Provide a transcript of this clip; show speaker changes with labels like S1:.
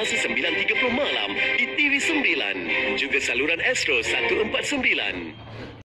S1: Selasa 9.30 malam di TV9. Juga saluran Astro 149.